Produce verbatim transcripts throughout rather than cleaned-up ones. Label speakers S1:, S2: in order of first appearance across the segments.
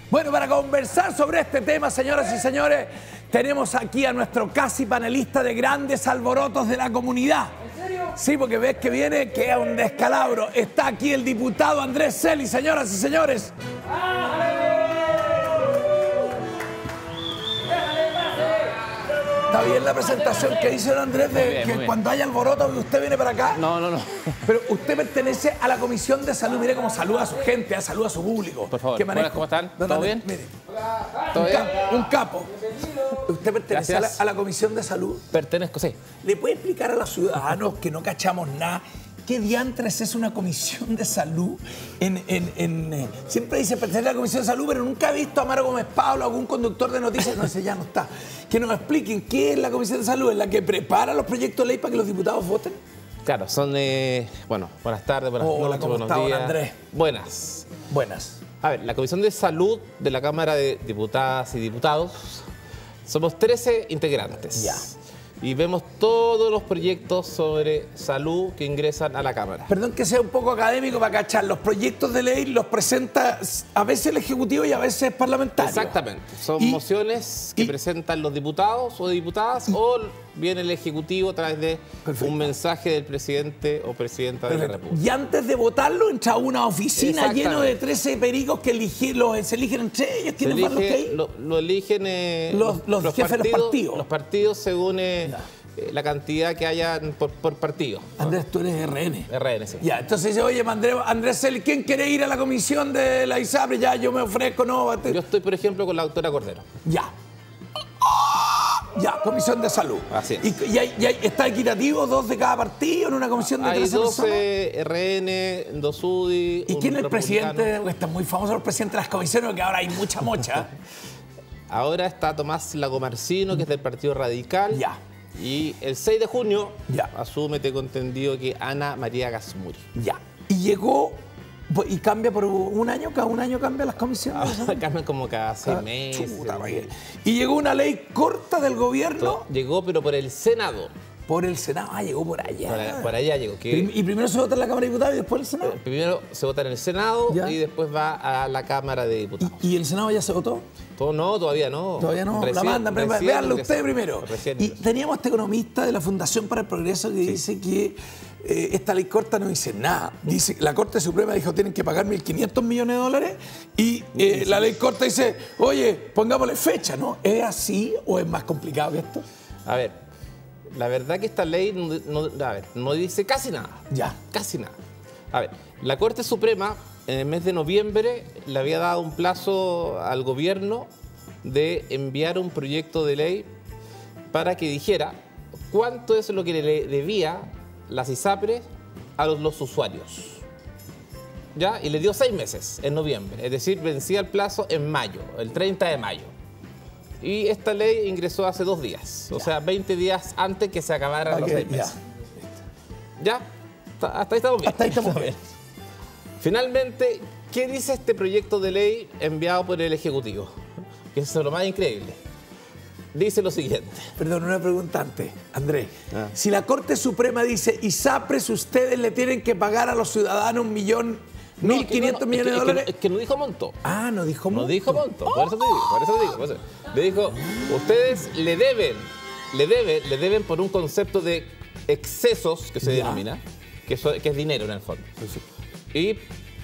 S1: Bueno, para conversar sobre este tema, señoras y señores, tenemos aquí a nuestro casi panelista de grandes alborotos de la comunidad. ¿En serio? Sí, porque ves que viene, que es un descalabro. Está aquí el diputado Andrés Celi, señoras y señores. ¿Está bien la presentación que hizo el Andrés de bien, que cuando haya alboroto usted viene para acá?
S2: No, no, no.
S1: Pero usted pertenece a la Comisión de Salud. Mire cómo saluda a su gente, saluda a su público.
S2: Por favor. Buenas, ¿cómo están? ¿Todo
S1: no,
S2: bien?
S1: Mire.
S2: ¿Todo
S1: un,
S2: bien?
S1: Capo, un capo. ¿Usted pertenece a la, a la Comisión de Salud?
S2: Pertenezco, sí.
S1: ¿Le puede explicar a los ciudadanos que no cachamos nada qué diantres es una comisión de salud? En, en, en, eh, siempre dice pertenecer a la Comisión de Salud, pero nunca he visto a Amaro Gómez Pablo, algún conductor de noticias, no sé, ya no está. Que nos expliquen qué es la Comisión de Salud, ¿es la que prepara los proyectos de ley para que los diputados voten?
S2: Claro, son, eh, bueno, buenas tardes, buenas
S1: Hola,
S2: noches,
S1: ¿cómo
S2: buenos
S1: está,
S2: días.
S1: Andrés?
S2: Buenas.
S1: Buenas.
S2: A ver, la Comisión de Salud de la Cámara de Diputadas y Diputados, somos trece integrantes.
S1: Ya.
S2: Y vemos todos los proyectos sobre salud que ingresan a la Cámara.
S1: Perdón que sea un poco académico para cachar. Los proyectos de ley los presenta a veces el Ejecutivo y a veces el parlamentario.
S2: Exactamente. Son
S1: y,
S2: mociones que
S1: y,
S2: presentan los diputados o diputadas y, o viene el Ejecutivo a través de perfecto. un mensaje del presidente o presidenta perfecto. de la República.
S1: Y antes de votarlo entra a una oficina llena de trece pericos que eligen, los, se eligen entre ellos. ¿Quiénes van los que hay?
S2: Lo, lo eligen eh,
S1: los, los, los jefes partidos, de los partidos.
S2: Los partidos según eh, eh, la cantidad que haya por, por partido.
S1: Andrés, tú eres R N.
S2: R N, sí.
S1: Ya, entonces dice, oye, Andrés, Andrés Celi, ¿quién quiere ir a la comisión de la ISAPRE? Ya, yo me ofrezco, no.
S2: Yo estoy, por ejemplo, con la doctora Cordero.
S1: Ya. Ya, Comisión de Salud.
S2: Así es.
S1: ¿Y, y, hay, y hay, está equitativo, dos de cada partido en una comisión de trece personas?
S2: Hay doce R N, dos U D I.
S1: ¿Y quién es el presidente? Están muy famosos los presidentes de las comisiones, porque ahora hay mucha mocha.
S2: Ahora está Tomás Lagomarcino, que es del Partido Radical.
S1: Ya.
S2: Y el seis de junio,
S1: ya.
S2: asume, tengo entendido, que Ana María Gasmuri.
S1: Ya. Y llegó... ¿Y cambia por un año? ¿Cada un año cambia las comisiones?
S2: Ah, cambian como cada seis cada meses.
S1: Chuta, y llegó una ley corta del gobierno.
S2: Llegó, pero por el Senado.
S1: Por el Senado. Ah, llegó por allá.
S2: Por, por allá llegó. Que,
S1: y primero se vota en la Cámara de Diputados y después el Senado.
S2: Primero se vota en el Senado ¿Ya? y después va a la Cámara de Diputados.
S1: ¿Y, y el Senado ya se votó?
S2: Todo, no, todavía no.
S1: Todavía no. Recién, la mandan. Veanlo usted primero. Recién, y teníamos a este economista de la Fundación para el Progreso que sí. dice que eh, esta ley corta no dice nada. Dice, la Corte Suprema dijo tienen que pagar mil quinientos millones de dólares y eh, la ley corta dice, oye, pongámosle fecha, ¿no? ¿Es así o es más complicado que esto?
S2: A ver, la verdad que esta ley no, no, a ver, no dice casi nada.
S1: Ya.
S2: Casi nada. A ver, la Corte Suprema en el mes de noviembre le había dado un plazo al gobierno de enviar un proyecto de ley para que dijera cuánto es lo que le debía las ISAPRES a los, los usuarios. ¿Ya? Y le dio seis meses en noviembre, es decir, vencía el plazo en mayo, el treinta de mayo. Y esta ley ingresó hace dos días, ya. o sea, veinte días antes que se acabaran okay, los seis meses. ¿Ya? ¿Ya? Hasta ahí estamos bien.
S1: Hasta ahí estamos bien.
S2: Finalmente, ¿qué dice este proyecto de ley enviado por el Ejecutivo? Que es lo más increíble. Dice lo siguiente.
S1: Perdón, una pregunta antes, Andrés. Ah. Si la Corte Suprema dice, ISAPRES, ustedes le tienen que pagar a los ciudadanos un millón, no, mil quinientos no, no, millones
S2: es que,
S1: de dólares.
S2: Es que, es que no dijo monto.
S1: Ah, no dijo monto.
S2: No dijo monto, por eso te digo, por eso te digo. Por eso. Le dijo, ustedes le deben, le deben, le deben por un concepto de excesos, que se ya. denomina, que, eso, que es dinero en el fondo. Y,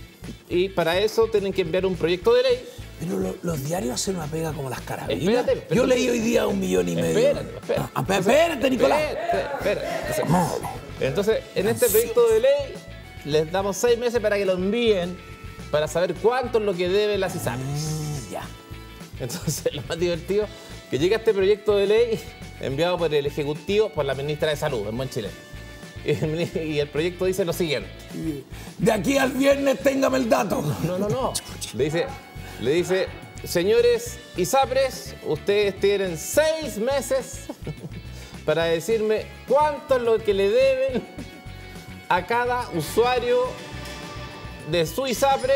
S2: y para eso tienen que enviar un proyecto de ley.
S1: Pero lo, los diarios hacen una pega como las carabinas.
S2: Espérate, espérate,
S1: Yo leí hoy día un millón y medio.
S2: Espérate, espérate.
S1: Ah, espérate, Nicolás.
S2: Espérate, espérate. No. Entonces, en este proyecto de ley, les damos seis meses para que lo envíen para saber cuánto es lo que deben las ISAPRES.
S1: Mm, ya.
S2: Entonces, lo más divertido, que llega este proyecto de ley enviado por el Ejecutivo, por la ministra de Salud, en buen chileno. Y el proyecto dice lo siguiente.
S1: De aquí al viernes téngame el dato.
S2: No, no, no. Le dice, le dice, señores ISAPRES, ustedes tienen seis meses para decirme cuánto es lo que le deben a cada usuario de su ISAPRE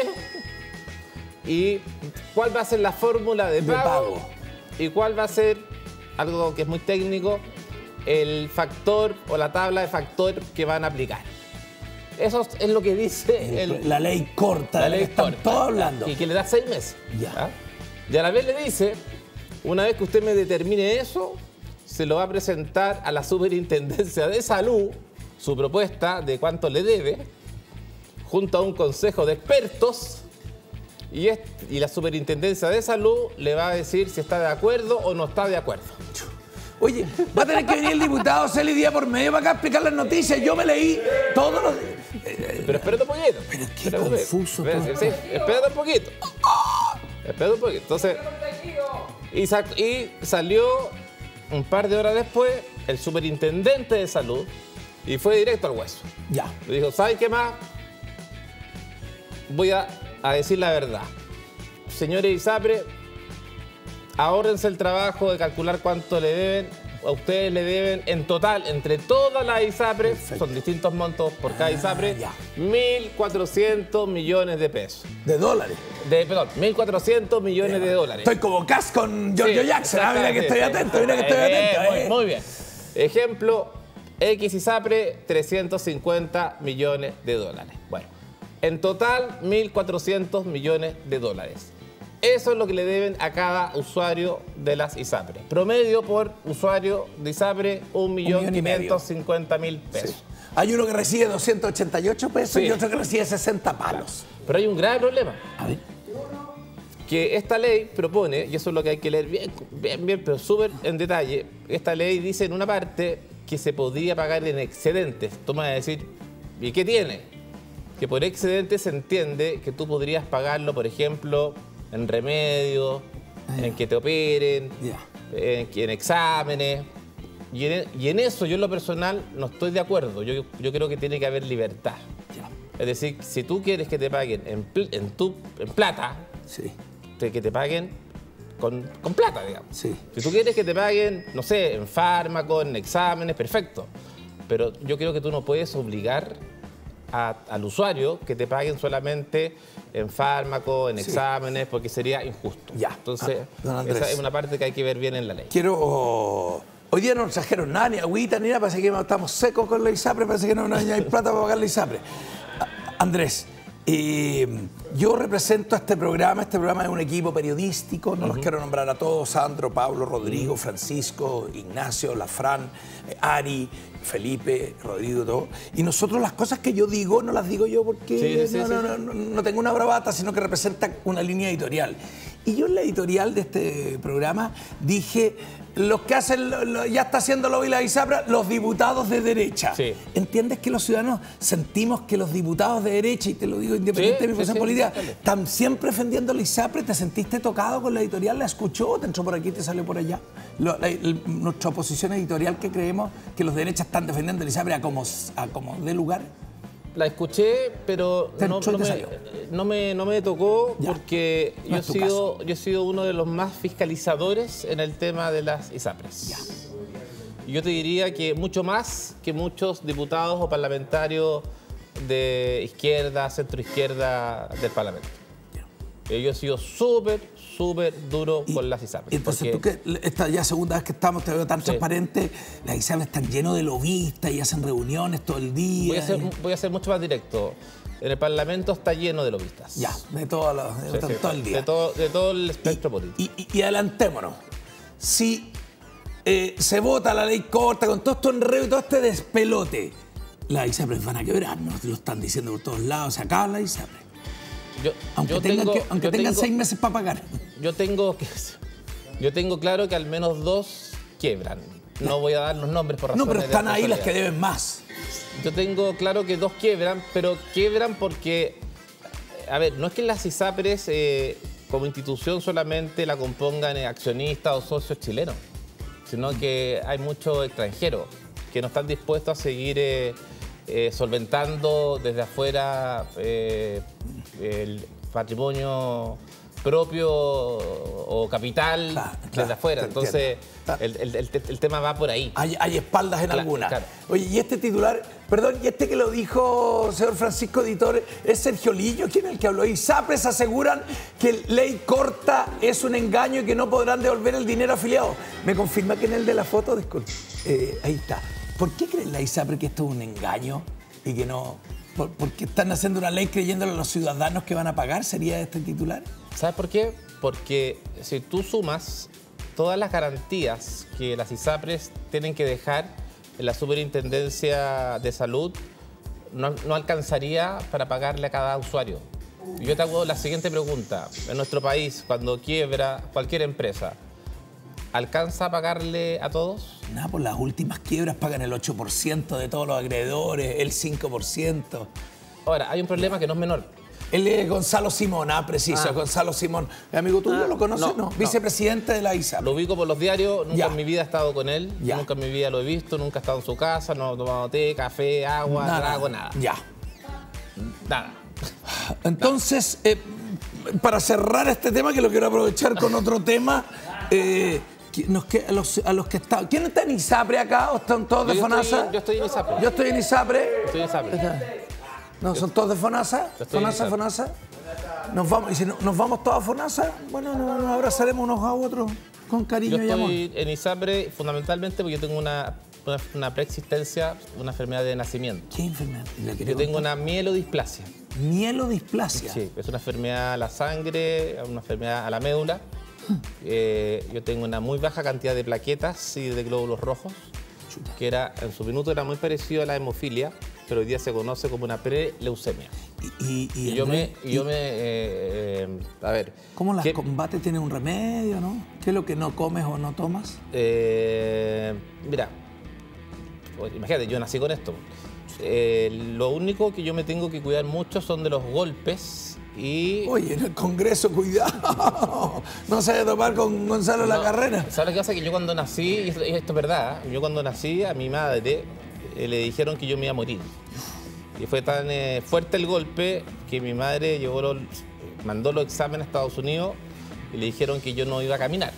S2: y cuál va a ser la fórmula de pago, de pago y cuál va a ser, algo que es muy técnico, el factor o la tabla de factor que van a aplicar. Eso es lo que dice el,
S1: la ley corta,
S2: la ley
S1: que están
S2: corta,
S1: todos hablando.
S2: Y que le da seis meses.
S1: Ya.
S2: ¿Ah? Y a la vez le dice, una vez que usted me determine eso, se lo va a presentar a la Superintendencia de Salud, su propuesta de cuánto le debe, junto a un consejo de expertos, y, es, y la Superintendencia de Salud le va a decir si está de acuerdo o no está de acuerdo.
S1: Oye, va a tener que venir el diputado Celi día por medio para acá a explicar las noticias. Yo me leí todos los...
S2: Pero espérate un poquito.
S1: Pero es que confuso todo.
S2: Sí, espérate un poquito. Espérate un poquito. Entonces, y, sa y salió un par de horas después el superintendente de salud y fue directo al hueso.
S1: Ya.
S2: Le dijo, ¿sabes qué más? Voy a, a decir la verdad. Señores ISAPRE, ahórrense el trabajo de calcular cuánto le deben. A ustedes le deben en total, entre todas las ISAPRE, perfecto, son distintos montos por cada ISAPRE, ah, mil cuatrocientos millones de pesos.
S1: ¿De dólares?
S2: De, perdón, mil cuatrocientos millones de dólares.
S1: Estoy como Cass con Giorgio
S2: sí,
S1: Jackson. Ah, mira que estoy atento, mira que estoy
S2: eh,
S1: atento.
S2: Muy,
S1: eh.
S2: muy bien. Ejemplo, X ISAPRE, trescientos cincuenta millones de dólares. Bueno, en total, mil cuatrocientos millones de dólares. Eso es lo que le deben a cada usuario de las ISAPRE. Promedio por usuario de ISAPRE, un millón quinientos cincuenta mil pesos. Sí.
S1: Hay uno que recibe doscientos ochenta y ocho pesos, sí, y otro que recibe sesenta palos.
S2: Pero hay un grave problema.
S1: A ver.
S2: Que esta ley propone, y eso es lo que hay que leer bien, bien, bien, pero súper en detalle, esta ley dice en una parte que se podría pagar en excedentes. Tú me vas a decir, ¿y qué tiene? Que por excedente se entiende que tú podrías pagarlo, por ejemplo, en remedios, ah, en que te operen, yeah, en, en exámenes. Y en, y en eso yo en lo personal no estoy de acuerdo. Yo, yo creo que tiene que haber libertad. Yeah. Es decir, si tú quieres que te paguen en, en, tu, en plata,
S1: sí,
S2: te, que te paguen con, con plata, digamos.
S1: Sí.
S2: Si tú quieres que te paguen, no sé, en fármacos, en exámenes, perfecto. Pero yo creo que tú no puedes obligar A, al usuario que te paguen solamente en fármacos, en sí, exámenes, porque sería injusto.
S1: Ya.
S2: Entonces,
S1: ah,
S2: esa es una parte que hay que ver bien en la ley.
S1: Quiero... Oh, hoy día no nos trajeron nada, ni agüita, ni nada, parece que estamos secos con la ISAPRE, parece que no, no hay plata para pagar la ISAPRE. Andrés, eh, yo represento a este programa, este programa es un equipo periodístico, no uh-huh, los quiero nombrar a todos, Sandro, Pablo, Rodrigo, uh-huh, Francisco, Ignacio, Lafran, eh, Ari, Felipe, Rodrigo, todo. Y nosotros las cosas que yo digo, no las digo yo porque sí, sí, no, sí, no, no, no, no tengo una bravata, sino que representa una línea editorial. Y yo en la editorial de este programa dije, los que hacen, lo, lo, ya está haciendo lobby la ISAPRE, los diputados de derecha. Sí. ¿Entiendes que los ciudadanos sentimos que los diputados de derecha, y te lo digo independiente sí, de mi posición sí, política, sí, están siempre defendiendo la ISAPRE? ¿Te sentiste tocado con la editorial? ¿La escuchó? ¿Te entró por aquí y te salió por allá? Lo, la, la, nuestra oposición editorial, que creemos que los de derecha están defendiendo la ISAPRE a como, a como de lugar.
S2: La escuché, pero no, no, me, no, me, no me tocó ya, porque no yo, he sido, yo he sido uno de los más fiscalizadores en el tema de las ISAPRES. Ya. Yo te diría que mucho más que muchos diputados o parlamentarios de izquierda, centro-izquierda del Parlamento. Ya. Yo he sido súper, súper duro y, con las ISAPRES.
S1: Entonces porque... tú que esta ya segunda vez que estamos, te veo tan sí, transparente, las ISAPRES están llenos de lobistas y hacen reuniones todo el día.
S2: Voy a ser,
S1: y...
S2: voy a ser mucho más directo. En el Parlamento está lleno de lobistas.
S1: Ya, de todo, lo, de sí, todo, sí, todo el día.
S2: De todo, de todo el espectro
S1: y,
S2: político.
S1: Y, y, y adelantémonos. Si eh, se vota la ley corta con todo esto enredo y todo este despelote, las ISAPRES van a quebrar, nos lo están diciendo por todos lados, se acaban las ISAPRES. Yo, aunque
S2: yo
S1: tengan,
S2: tengo,
S1: que, aunque
S2: yo
S1: tengan
S2: tengo,
S1: seis meses para pagar.
S2: Yo tengo, yo tengo claro que al menos dos quiebran. No voy a dar los nombres por razones
S1: No, pero están ahí las que deben más.
S2: Yo tengo claro que dos quiebran, pero quiebran porque, a ver, no es que las ISAPRES eh, como institución solamente la compongan accionistas o socios chilenos, sino que hay muchos extranjeros que no están dispuestos a seguir eh, eh, solventando desde afuera eh, el patrimonio propio o capital claro, desde claro, afuera. Entonces, el, el, el, el tema va por ahí.
S1: Hay, hay espaldas en
S2: claro,
S1: algunas.
S2: Claro.
S1: Oye, y este titular, perdón, y este que lo dijo señor Francisco Editor, ¿es Sergio Lillo? ¿Quién es el que habló? ISAPRES aseguran que ley corta es un engaño y que no podrán devolver el dinero afiliado. ¿Me confirma que en el de la foto? Disculpe. Eh, ahí está. ¿Por qué creen la ISAPRES que esto es un engaño y que no...? ¿Por, ¿Por qué están haciendo una ley creyéndole a los ciudadanos que van a pagar? ¿Sería este titular?
S2: ¿Sabes por qué? porque si tú sumas todas las garantías que las ISAPRES tienen que dejar en la Superintendencia de Salud, no, no alcanzaría para pagarle a cada usuario. Yo te hago la siguiente pregunta. En nuestro país, cuando quiebra cualquier empresa, ¿alcanza a pagarle a todos?
S1: Nada, por las últimas quiebras pagan el ocho por ciento de todos los acreedores, el cinco por ciento.
S2: Ahora, hay un problema que no es menor.
S1: Él es Gonzalo Simón, ah, preciso, ah. Gonzalo Simón. ¿Amigo tuyo ah, lo conoces? No, no. Vicepresidente de la ISAPRES.
S2: Lo ubico por los diarios, nunca ya. en mi vida he estado con él,
S1: ya.
S2: nunca en mi vida lo he visto, nunca he estado en su casa, no he tomado té, café, agua, nada. trago, nada.
S1: Ya.
S2: Nada.
S1: Entonces, eh, para cerrar este tema, que lo quiero aprovechar con otro tema, eh, nos que, a, los, a los que están... ¿Quién está en ISAPRES acá o están todos de
S2: yo
S1: FONASA?
S2: Estoy, yo estoy en ISAPRES.
S1: Yo estoy en ISAPRES.
S2: Estoy en ISAPRES.
S1: No, son todos de FONASA. FONASA, FONASA. Nos vamos, y si no, nos vamos todos a FONASA, bueno, nos, nos abrazaremos unos a otros con cariño y amor.
S2: Yo estoy en ISAPRES fundamentalmente porque yo tengo una, una, una preexistencia, una enfermedad de nacimiento.
S1: ¿Qué enfermedad?
S2: Yo tengo una mielodisplasia.
S1: ¿Mielodisplasia?
S2: Sí, es una enfermedad a la sangre, una enfermedad a la médula. Eh, yo tengo una muy baja cantidad de plaquetas y de glóbulos rojos, Chuta. que era, en su minuto era muy parecido a la hemofilia, pero hoy día se conoce como una preleucemia.
S1: Y, y, y,
S2: y yo me... Y yo me eh, eh, a ver...
S1: ¿Cómo las combates? ¿Tiene un remedio, no? ¿Qué es lo que no comes o no tomas?
S2: Eh, mira, imagínate, yo nací con esto. Eh, lo único que yo me tengo que cuidar mucho son de los golpes y...
S1: Oye, en el Congreso, cuidado. No se debe topar con Gonzalo no, la carrera.
S2: ¿Sabes lo que pasa? Que yo cuando nací, y esto, esto es verdad, yo cuando nací a mi madre eh, le dijeron que yo me iba a morir. Y fue tan eh, fuerte el golpe que mi madre llevó los, mandó los exámenes a Estados Unidos y le dijeron que yo no iba a caminar.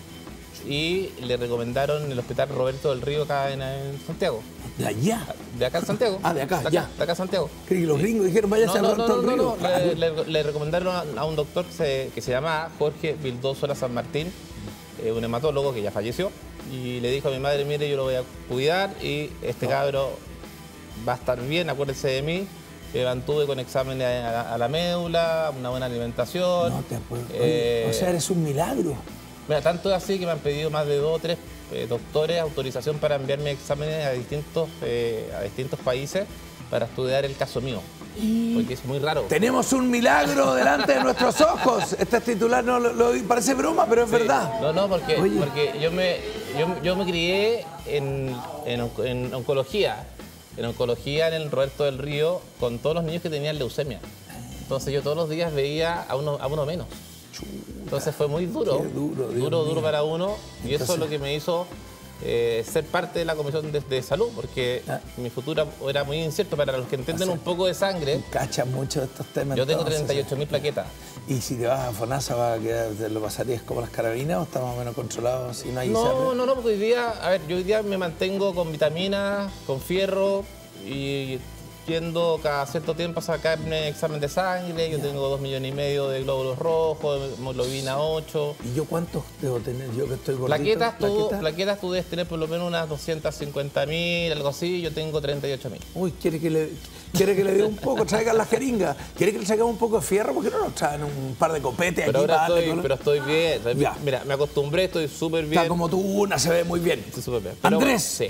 S2: Y le recomendaron el hospital Roberto del Río acá en, en Santiago.
S1: ¿De allá?
S2: De acá en Santiago.
S1: Ah, de acá,
S2: de acá
S1: ya.
S2: De acá en Santiago.
S1: Creí que los gringos dijeron, váyase
S2: no,
S1: a
S2: no,
S1: Roberto
S2: no,
S1: del
S2: no,
S1: Río.
S2: No, le, le, le recomendaron a, a un doctor que se, que se llama Jorge Vildósola San Martín, eh, un hematólogo que ya falleció, y le dijo a mi madre, mire, yo lo voy a cuidar y este no. cabro va a estar bien, acuérdese de mí. Me mantuve con exámenes a la, a la médula, una buena alimentación.
S1: No te acuerdo. Eh, o sea, eres un milagro.
S2: Mira, tanto es así que me han pedido más de dos o tres eh, doctores autorización para enviarme exámenes a distintos, eh, a distintos países para estudiar el caso mío. Y... porque es muy raro.
S1: Tenemos un milagro delante de nuestros ojos. Este titular no lo, lo parece broma, pero es sí. verdad.
S2: No, no, porque, porque yo, me, yo, yo me crié en, en, en oncología. En oncología en el Roberto del Río con todos los niños que tenían leucemia. Entonces yo todos los días veía a uno, a uno menos. Entonces fue muy duro,
S1: Qué duro, Dios
S2: duro,
S1: mío.
S2: duro para uno. Y
S1: Entonces...
S2: eso es lo que me hizo eh, ser parte de la Comisión de, de Salud, porque ah. mi futuro era muy incierto. Para los que entienden o sea, un poco de sangre...
S1: Cachas mucho de estos temas.
S2: Yo tengo treinta y ocho mil plaquetas.
S1: ¿Y si te vas a FONASA, va a quedar, te lo pasarías como las carabinas o está más o menos controlado si no hay
S2: No,
S1: ISAPRES?
S2: no, no, porque hoy día, a ver, yo hoy día me mantengo con vitaminas, con fierro y yendo cada cierto tiempo a sacarme examen de sangre. Yo yeah. tengo dos millones y medio de glóbulos rojos, hemoglobina ocho.
S1: ¿Y yo cuántos debo tener? Yo que estoy gordito.
S2: Plaquetas tú, ¿Plaquetas? plaquetas tú debes tener por lo menos unas doscientas cincuenta mil, algo así. Yo tengo treinta y ocho mil.
S1: Uy, quiere que le, quiere que le dé un poco, traigan las jeringas. ¿Quiere que le saquemos un poco de fierro? ¿Por qué no nos traen un par de copetes
S2: pero
S1: aquí?
S2: Ahora
S1: para
S2: estoy, pero estoy bien. Ya. Mira, me acostumbré, estoy súper bien.
S1: Está como tú, una se ve muy bien.
S2: Estoy súper bien.
S1: Pero, Andrés. Sí.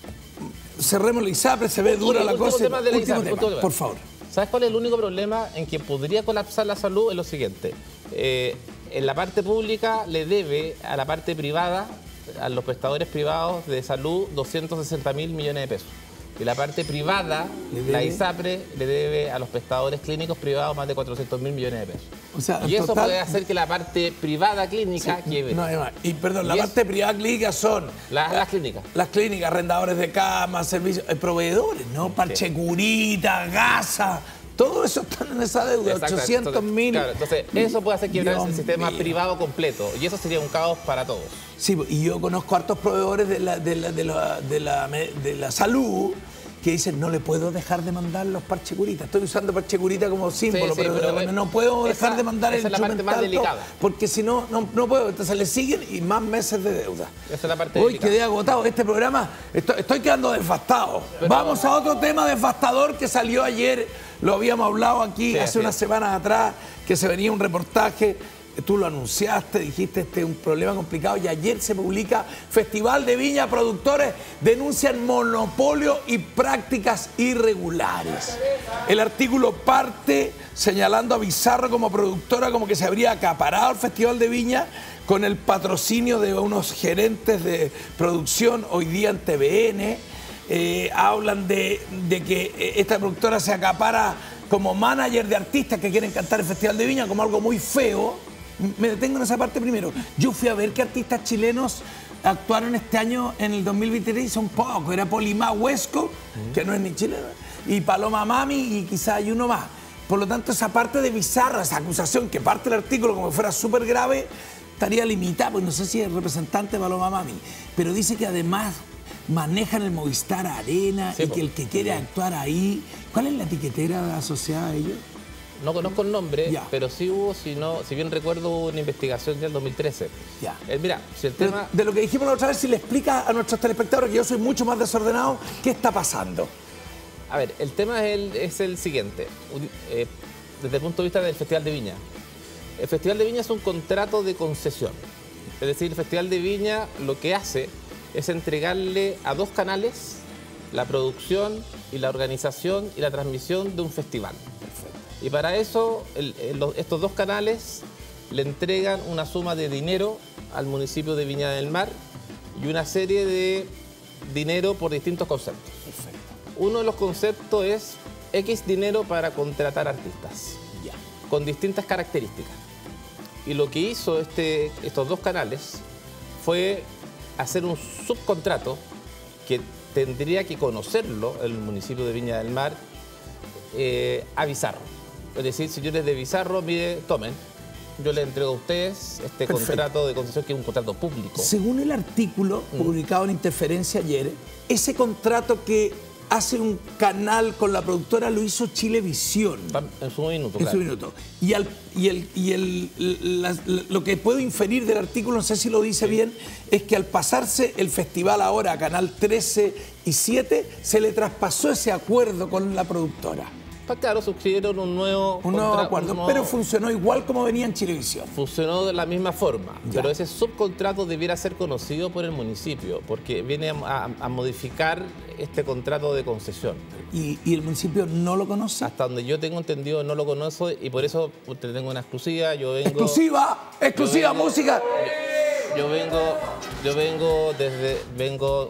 S1: Cerremos la ISAPRES, se ve último, dura la
S2: último
S1: cosa.
S2: Tema de la
S1: último
S2: ISAPRES,
S1: tema, por favor.
S2: ¿Sabes cuál es el único problema en que podría colapsar la salud? Es lo siguiente. Eh, en la parte pública le debe a la parte privada, a los prestadores privados de salud, doscientos sesenta mil millones de pesos. Y la parte privada, la ISAPRES, le debe a los prestadores clínicos privados más de cuatrocientos mil millones de pesos. O sea, y eso total... puede hacer que la parte privada clínica sí, quiebre.
S1: No hay más. Y perdón, y la es... parte privada clínica son...
S2: Las, las clínicas.
S1: Las clínicas, arrendadores de camas, servicios, eh, proveedores, ¿no? Parche Curita, Gasa... Todo eso está en esa deuda, ochocientos mil.
S2: Claro, entonces eso puede hacer quiebrar el sistema mío. privado completo y eso sería un caos para todos.
S1: Sí, y yo conozco hartos proveedores de la, de la, de la, de la, de la salud que dicen, no le puedo dejar de mandar los parche Curita. Estoy usando parche Curita como símbolo, sí, sí, pero, pero no puedo esa, dejar de mandar el
S2: instrumental. Esa es la parte más delicada.
S1: Porque si no, no, no puedo. Entonces le siguen y más meses de deuda.
S2: Esa es la parte
S1: Hoy
S2: delicada.
S1: quedé agotado. Este programa, estoy, estoy quedando devastado. Pero, vamos a otro tema devastador que salió ayer. Lo habíamos hablado aquí sí, hace sí. unas semanas atrás, que se venía un reportaje tú lo anunciaste, dijiste este es un problema complicado y ayer se publica Festival de Viña, productores denuncian monopolio y prácticas irregulares. El artículo parte señalando a Bizarro como productora como que se habría acaparado el Festival de Viña con el patrocinio de unos gerentes de producción hoy día en T V N. Eh, hablan de, de que esta productora se acapara como manager de artistas que quieren cantar el Festival de Viña como algo muy feo. Me detengo en esa parte primero. Yo fui a ver qué artistas chilenos actuaron este año en el dos mil veintitrés y son pocos. Era Polimá Huesco, uh-huh. que no es ni chileno, y Paloma Mami y quizá hay uno más. Por lo tanto, esa parte de Bizarro, esa acusación que parte del artículo como que fuera súper grave, estaría limitada, pues no sé si es representante de Paloma Mami, pero dice que además manejan el Movistar Arena sí, y que el que quiere sí. actuar ahí... ¿Cuál es la etiquetera asociada a ellos?
S2: No conozco el nombre, ya. pero sí hubo, si, no, si bien recuerdo, hubo una investigación del dos mil trece.
S1: Ya.
S2: Eh, mira, si el tema...
S1: De, de lo que dijimos la otra vez, si le explica a nuestros telespectadores, que yo soy mucho más desordenado, ¿qué está pasando?
S2: A ver, el tema es el, es el siguiente, eh, desde el punto de vista del Festival de Viña. El Festival de Viña es un contrato de concesión. Es decir, el Festival de Viña lo que hace es entregarle a dos canales la producción y la organización y la transmisión de un festival. Perfecto. Y para eso el, el, estos dos canales le entregan una suma de dinero al municipio de Viña del Mar y una serie de dinero por distintos conceptos. Perfecto. Uno de los conceptos es X dinero para contratar artistas, ya. con distintas características. Y lo que hizo este, estos dos canales fue hacer un subcontrato que tendría que conocerlo el municipio de Viña del Mar eh, a Bizarro. Es decir, señores de Bizarro, mire, tomen, yo les entrego a ustedes este Perfecto. contrato de concesión que es un contrato público.
S1: Según el artículo mm. publicado en Interferencia ayer, ese contrato que hace un canal con la productora lo hizo Chilevisión.
S2: En su minuto,
S1: En
S2: claro.
S1: su minuto. Y, al, y, el, y el, la, lo que puedo inferir del artículo, no sé si lo dice sí. bien, es que al pasarse el festival ahora a Canal trece y siete, se le traspasó ese acuerdo con la productora.
S2: Pues claro, suscribieron un nuevo,
S1: un nuevo acuerdo, un nuevo... pero funcionó igual como venía en Chilevisión.
S2: Funcionó de la misma forma, ya. pero ese subcontrato debiera ser conocido por el municipio, porque viene a, a modificar este contrato de concesión.
S1: ¿Y, ¿Y el municipio no lo conoce?
S2: Hasta donde yo tengo entendido no lo conozco y por eso te tengo una exclusiva. Yo vengo,
S1: ¡Exclusiva! ¡Exclusiva,
S2: vengo,
S1: música!
S2: Yo, yo vengo, yo vengo desde, vengo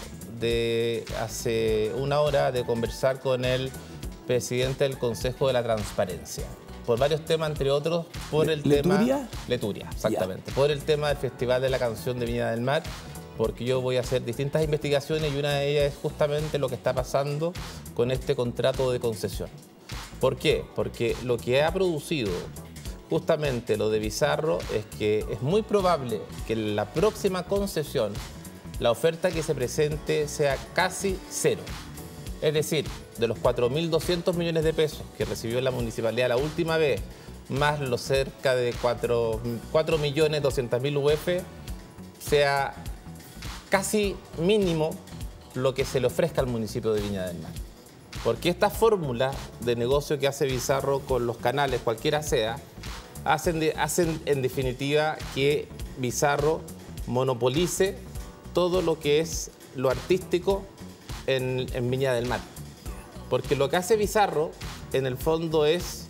S2: de hace una hora de conversar con el presidente del Consejo de la Transparencia, por varios temas, entre otros, por el
S1: ¿Leturia?
S2: tema... Leturia, exactamente.
S1: Ya.
S2: Por el tema del Festival de la Canción de Viña del Mar, porque yo voy a hacer distintas investigaciones y una de ellas es justamente lo que está pasando con este contrato de concesión. ¿Por qué? Porque lo que ha producido justamente lo de Bizarro es que es muy probable que en la próxima concesión la oferta que se presente sea casi cero. Es decir, de los cuatro mil doscientos millones de pesos que recibió la municipalidad la última vez, más los cerca de cuatro millones doscientos mil U F, sea casi mínimo lo que se le ofrezca al municipio de Viña del Mar. Porque esta fórmula de negocio que hace Bizarro con los canales, cualquiera sea, hacen, de, hacen en definitiva que Bizarro monopolice todo lo que es lo artístico En, en Viña del Mar. Porque lo que hace Bizarro, en el fondo, es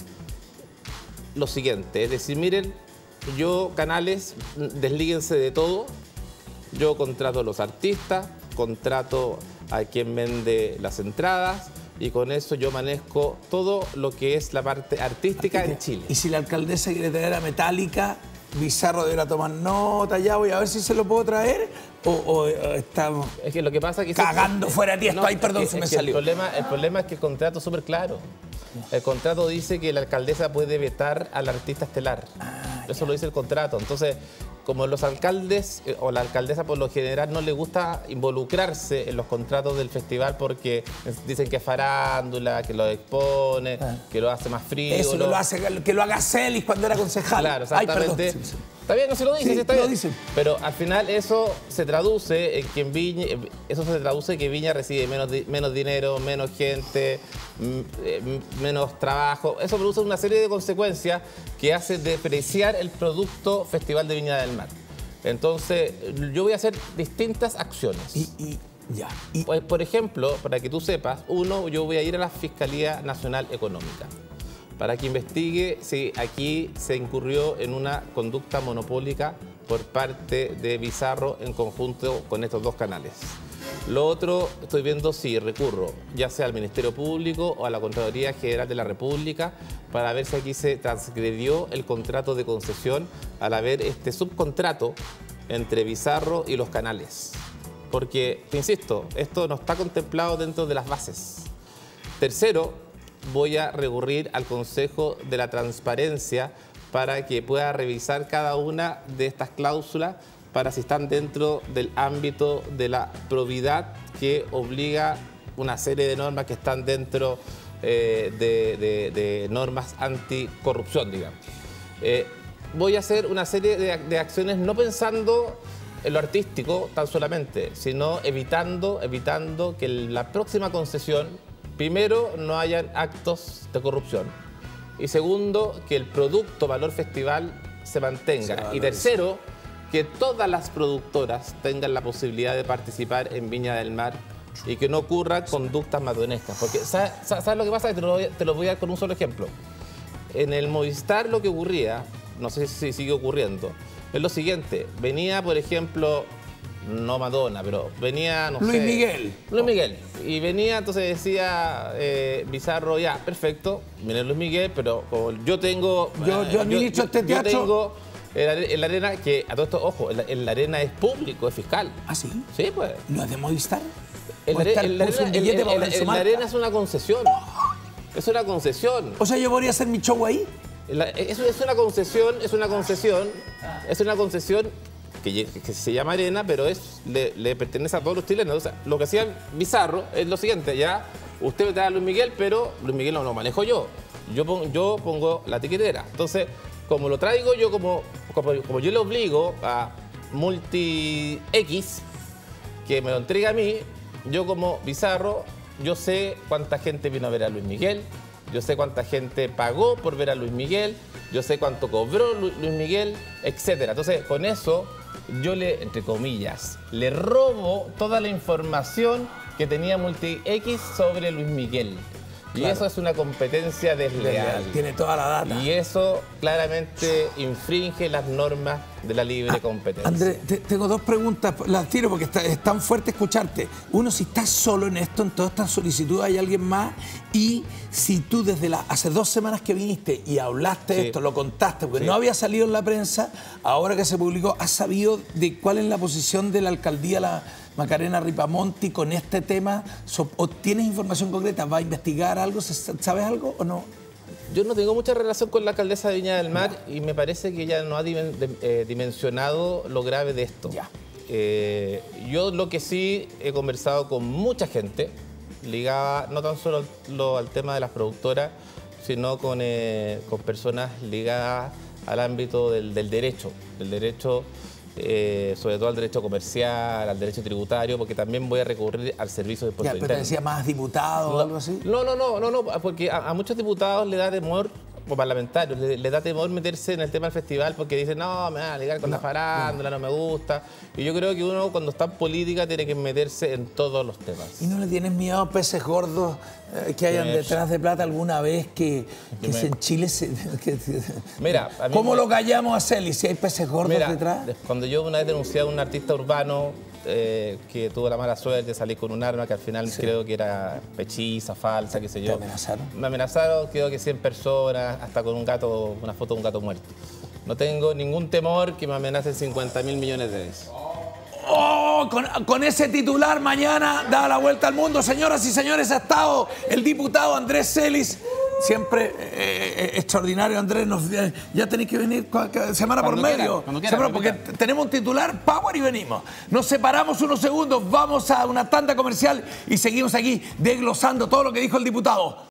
S2: lo siguiente. Es decir, miren, yo, canales, deslíguense de todo. Yo contrato a los artistas, contrato a quien vende las entradas y con eso yo manejo todo lo que es la parte artística, artística. en Chile.
S1: Y si la alcaldesa quiere traer a Metallica, Bizarro deberá tomar nota, ya voy a ver si se lo puedo traer o, o, o estamos
S2: es que lo que pasa es que
S1: cagando se... fuera de tiesto. No, Ay, perdón,
S2: es que,
S1: se me
S2: es que
S1: salió.
S2: El problema, el problema es que el contrato es súper claro. El contrato dice que la alcaldesa puede vetar al artista estelar. Ah, Eso ya. lo dice el contrato. Entonces, como los alcaldes eh, o la alcaldesa por lo general no le gusta involucrarse en los contratos del festival porque dicen que es farándula, que lo expone, ah. que lo hace más frío.
S1: Eso, que lo, hace, que lo haga Celis cuando era concejal.
S2: Claro, exactamente.
S1: Ay,
S2: Está bien, no se lo dice,
S1: sí,
S2: sí, está
S1: lo
S2: bien.
S1: Dicen.
S2: Pero al final eso se traduce en que en Viña, eso se traduce en que Viña recibe menos, menos dinero, menos gente, menos trabajo. Eso produce una serie de consecuencias que hace depreciar el producto Festival de Viña del Mar. Entonces, yo voy a hacer distintas acciones.
S1: Y, y ya. Y...
S2: Pues, por ejemplo, para que tú sepas, uno, yo voy a ir a la Fiscalía Nacional Económica para que investigue si aquí se incurrió en una conducta monopólica por parte de Bizarro en conjunto con estos dos canales. Lo otro, estoy viendo si recurro ya sea al Ministerio Público o a la Contraloría General de la República para ver si aquí se transgredió el contrato de concesión al haber este subcontrato entre Bizarro y los canales. Porque, te insisto, esto no está contemplado dentro de las bases. Tercero, voy a recurrir al Consejo de la Transparencia para que pueda revisar cada una de estas cláusulas para si están dentro del ámbito de la probidad que obliga una serie de normas que están dentro eh, de, de, de normas anticorrupción, digamos. Eh, voy a hacer una serie de, de acciones no pensando en lo artístico tan solamente, sino evitando, evitando que la próxima concesión, primero, no hayan actos de corrupción y segundo, que el producto Valor Festival se mantenga y tercero, que todas las productoras tengan la posibilidad de participar en Viña del Mar y que no ocurran conductas matonescas. Porque, ¿sabes, ¿sabes lo que pasa? Te lo, voy, te lo voy a dar con un solo ejemplo. En el Movistar lo que ocurría, no sé si sigue ocurriendo, es lo siguiente. Venía, por ejemplo, no Madonna, pero venía, no
S1: Luis
S2: sé...
S1: Miguel.
S2: Luis Miguel. Y venía, entonces decía eh, Bizarro, ya, perfecto, viene Luis Miguel, pero como yo tengo...
S1: Yo, yo administro
S2: yo,
S1: este teatro.
S2: Yo tengo en la arena, que a todo esto, ojo, en la, en la arena es público, es fiscal.
S1: ¿Ah, sí?
S2: Sí, pues.
S1: ¿No es de Movistar?
S2: En la, en la, arena, en, en, en la arena es una concesión. Es una concesión.
S1: O sea, yo podría hacer mi show ahí.
S2: La, es, es una concesión, es una concesión, es una concesión que, que se llama arena, pero es le, le pertenece a todos los chilenos. O sea, lo que hacía Bizarro es lo siguiente, ya, usted me trae a Luis Miguel, pero Luis Miguel no lo manejo yo. Yo pongo, yo pongo la tiquetera. Entonces, como lo traigo yo, como, como, como yo le obligo a Multi X, que me lo entrega a mí, yo como Bizarro, yo sé cuánta gente vino a ver a Luis Miguel, yo sé cuánta gente pagó por ver a Luis Miguel, yo sé cuánto cobró Luis Miguel, etcétera. Entonces, con eso, yo le, entre comillas, le robo toda la información que tenía Multi X sobre Luis Miguel. Y claro, eso es una competencia desleal.
S1: Tiene toda la data.
S2: Y eso claramente infringe las normas de la libre ah, competencia.
S1: Andrés, te, tengo dos preguntas, las tiro porque está, es tan fuerte escucharte. Uno, si estás solo en esto, en toda esta solicitud, ¿hay alguien más? Y si tú desde la, hace dos semanas que viniste y hablaste de sí. esto, lo contaste, porque sí. no había salido en la prensa, ahora que se publicó, ¿has sabido de cuál es la posición de la alcaldía, la Macarena Ripamonti, con este tema? ¿O tienes información concreta? ¿Va a investigar algo? ¿Sabes algo o no?
S2: Yo no tengo mucha relación con la alcaldesa de Viña del Mar no. y me parece que ella no ha dimen, eh, dimensionado lo grave de esto.
S1: Ya.
S2: Eh, yo lo que sí he conversado con mucha gente, ligada no tan solo lo, al tema de las productoras, sino con, eh, con personas ligadas al ámbito del, del derecho, del derecho Eh, sobre todo al derecho comercial, al derecho tributario, porque también voy a recurrir al servicio de impuesto
S1: interno. ¿Pero decía más diputado
S2: no,
S1: o algo así?
S2: No, no, no, no, no porque a, a muchos diputados le da temor, o parlamentarios, le, le da temor meterse en el tema del festival porque dicen, no, me van a ligar con no, la farándula, no. no me gusta. Y yo creo que uno cuando está en política tiene que meterse en todos los temas.
S1: ¿Y no le tienes miedo a peces gordos eh, que hayan detrás de plata alguna vez que, que se en Chile se... Que,
S2: Mira, a mí
S1: ¿cómo
S2: me...
S1: lo callamos a Celi si hay peces gordos
S2: Mira,
S1: detrás?
S2: Cuando yo una vez denuncié a un artista urbano eh, que tuvo la mala suerte de salir con un arma que al final sí. creo que era pechiza, falsa, qué sé yo.
S1: ¿Te amenazaron?
S2: Me amenazaron, creo que cien personas, hasta con un gato, una foto de un gato muerto. No tengo ningún temor que me amenacen cincuenta mil millones de veces.
S1: ¡Oh! Con, con ese titular mañana da la vuelta al mundo. Señoras y señores, ha estado el diputado Andrés Celis. Siempre eh, extraordinario, Andrés. Nos, ya tenéis que venir semana por medio. Quiera, quiera, semana, porque quiera. Tenemos un titular, power, y venimos. Nos separamos unos segundos, vamos a una tanda comercial y seguimos aquí desglosando todo lo que dijo el diputado.